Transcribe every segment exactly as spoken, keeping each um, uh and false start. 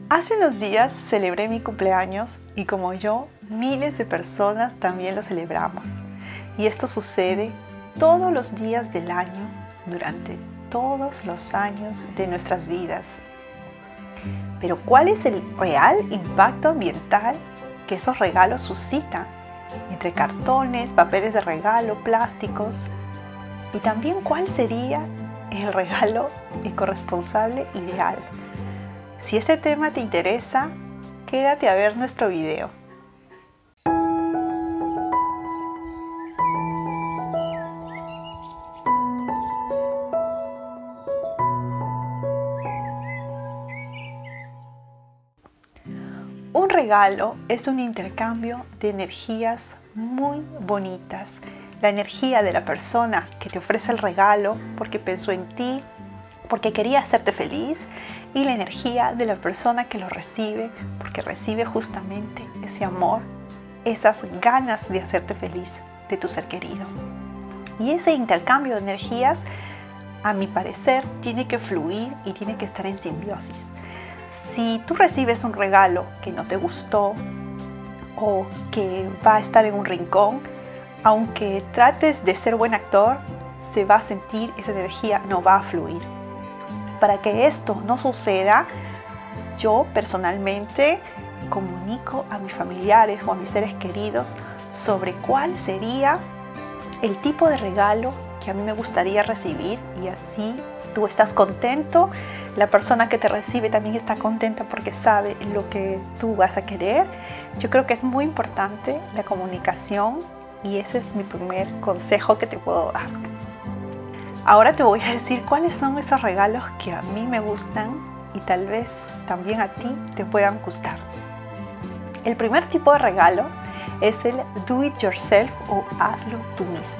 Hace unos días celebré mi cumpleaños y como yo, miles de personas también lo celebramos. Y esto sucede todos los días del año, durante todos los años de nuestras vidas. Pero ¿cuál es el real impacto ambiental que esos regalos suscitan? Entre cartones, papeles de regalo, plásticos. Y también ¿cuál sería el regalo ecorresponsable ideal? Si este tema te interesa, quédate a ver nuestro video. Un regalo es un intercambio de energías muy bonitas. La energía de la persona que te ofrece el regalo porque pensó en ti, porque quería hacerte feliz, y la energía de la persona que lo recibe porque recibe justamente ese amor, esas ganas de hacerte feliz de tu ser querido. Y ese intercambio de energías, a mi parecer, tiene que fluir y tiene que estar en simbiosis. Si tú recibes un regalo que no te gustó o que va a estar en un rincón, aunque trates de ser buen actor, se va a sentir esa energía, no va a fluir. Para que esto no suceda, yo personalmente comunico a mis familiares o a mis seres queridos sobre cuál sería el tipo de regalo que a mí me gustaría recibir, y así tú estás contento, la persona que te recibe también está contenta porque sabe lo que tú vas a querer. Yo creo que es muy importante la comunicación y ese es mi primer consejo que te puedo dar. Ahora te voy a decir cuáles son esos regalos que a mí me gustan y tal vez también a ti te puedan gustar. El primer tipo de regalo es el do it yourself o hazlo tú mismo.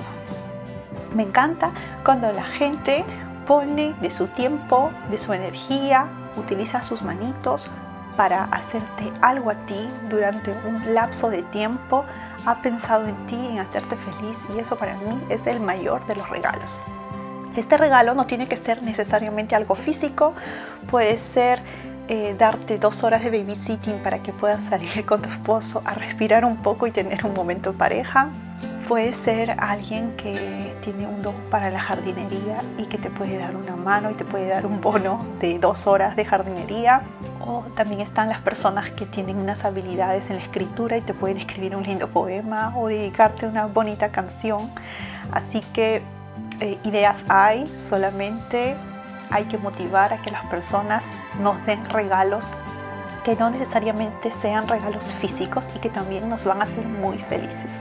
Me encanta cuando la gente pone de su tiempo, de su energía, utiliza sus manitos para hacerte algo a ti durante un lapso de tiempo, ha pensado en ti, en hacerte feliz, y eso para mí es el mayor de los regalos. Este regalo no tiene que ser necesariamente algo físico, puede ser eh, darte dos horas de babysitting para que puedas salir con tu esposo a respirar un poco y tener un momento en pareja. Puede ser alguien que tiene un don para la jardinería y que te puede dar una mano y te puede dar un bono de dos horas de jardinería. O también están las personas que tienen unas habilidades en la escritura y te pueden escribir un lindo poema o dedicarte una bonita canción. Así que eh, ideas hay, solamente hay que motivar a que las personas nos den regalos que no necesariamente sean regalos físicos y que también nos van a hacer muy felices.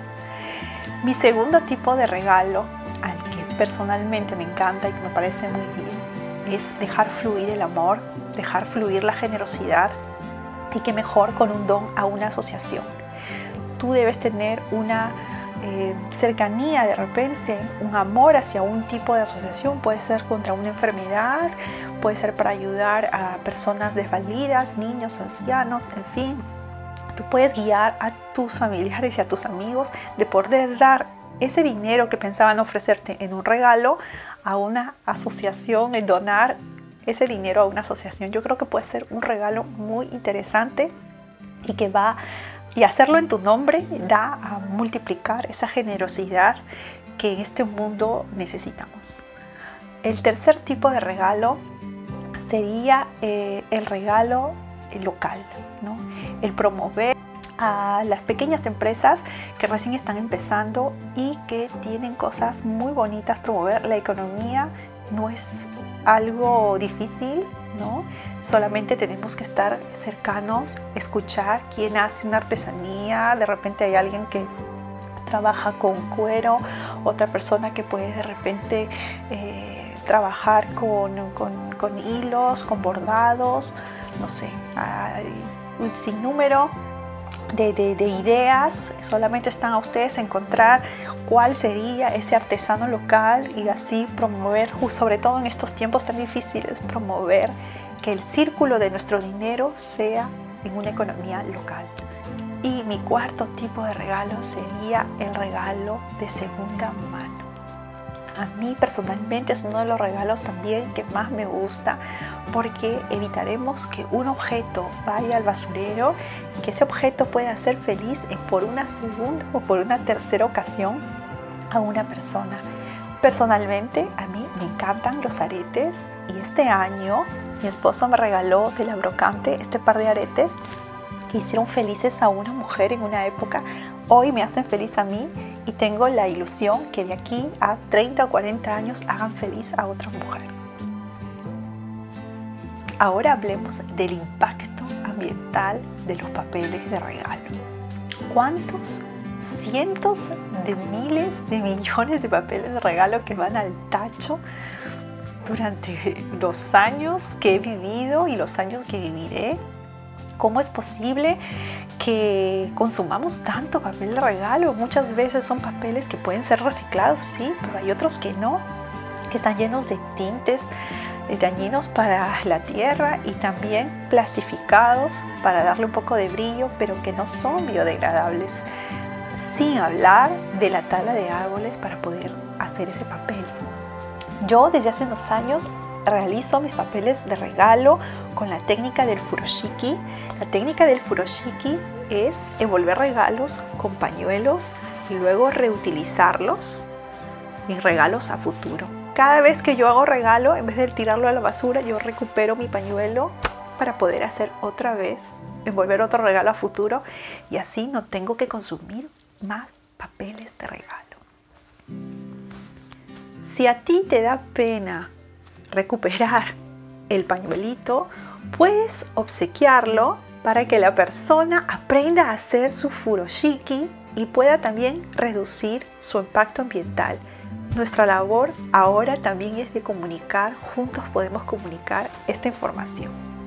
Mi segundo tipo de regalo, al que personalmente me encanta y que me parece muy bien, es dejar fluir el amor, dejar fluir la generosidad, y que mejor con un don a una asociación. Tú debes tener una eh, cercanía, de repente, un amor hacia un tipo de asociación, puede ser contra una enfermedad, puede ser para ayudar a personas desvalidas, niños, ancianos, en fin. Tú puedes guiar a tus familiares y a tus amigos de poder dar ese dinero que pensaban ofrecerte en un regalo a una asociación, en donar ese dinero a una asociación. Yo creo que puede ser un regalo muy interesante y que va, y hacerlo en tu nombre da a multiplicar esa generosidad que en este mundo necesitamos. El tercer tipo de regalo sería eh, el regalo local, ¿no? El promover a las pequeñas empresas que recién están empezando y que tienen cosas muy bonitas. Promover la economía no es algo difícil, ¿no? Solamente tenemos que estar cercanos, escuchar quién hace una artesanía. De repente hay alguien que trabaja con cuero, otra persona que puede de repente eh, trabajar con, con, con hilos, con bordados, no sé, hay un sinnúmero de, de, de ideas. Solamente están a ustedes encontrar cuál sería ese artesano local y así promover, sobre todo en estos tiempos tan difíciles, promover que el círculo de nuestro dinero sea en una economía local. Y mi cuarto tipo de regalo sería el regalo de segunda mano. A mí personalmente es uno de los regalos también que más me gusta, porque evitaremos que un objeto vaya al basurero y que ese objeto pueda hacer feliz por una segunda o por una tercera ocasión a una persona. Personalmente a mí me encantan los aretes y este año mi esposo me regaló de la Brocante este par de aretes que hicieron felices a una mujer en una época. Hoy me hacen feliz a mí y tengo la ilusión que de aquí a treinta o cuarenta años hagan feliz a otra mujer. Ahora hablemos del impacto ambiental de los papeles de regalo. ¿Cuántos cientos de miles de millones de papeles de regalo que van al tacho durante los años que he vivido y los años que viviré? ¿Cómo es posible que consumamos tanto papel de regalo? Muchas veces son papeles que pueden ser reciclados, sí, pero hay otros que no, que están llenos de tintes dañinos para la tierra y también plastificados para darle un poco de brillo, pero que no son biodegradables. Sin hablar de la tala de árboles para poder hacer ese papel. Yo desde hace unos años realizo mis papeles de regalo con la técnica del furoshiki. La técnica del furoshiki es envolver regalos con pañuelos y luego reutilizarlos en regalos a futuro. Cada vez que yo hago regalo, en vez de tirarlo a la basura, yo recupero mi pañuelo para poder hacer otra vez, envolver otro regalo a futuro, y así no tengo que consumir más papeles de regalo. Si a ti te da pena recuperar el pañuelito, puedes obsequiarlo para que la persona aprenda a hacer su furoshiki y pueda también reducir su impacto ambiental. Nuestra labor ahora también es de comunicar, juntos podemos comunicar esta información.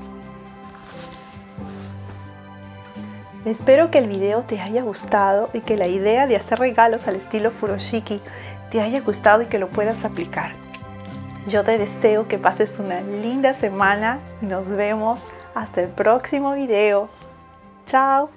Espero que el video te haya gustado y que la idea de hacer regalos al estilo furoshiki te haya gustado y que lo puedas aplicar. Yo te deseo que pases una linda semana y nos vemos hasta el próximo video. Chao.